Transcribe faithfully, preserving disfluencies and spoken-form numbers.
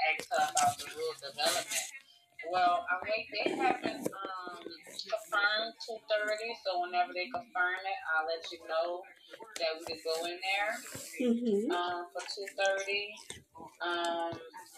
asked her about the rural development. Well, I think they haven't um, confirmed two thirty, so whenever they confirm it, I'll let you know that we could go in there Mm-hmm. um, for two thirty. Um,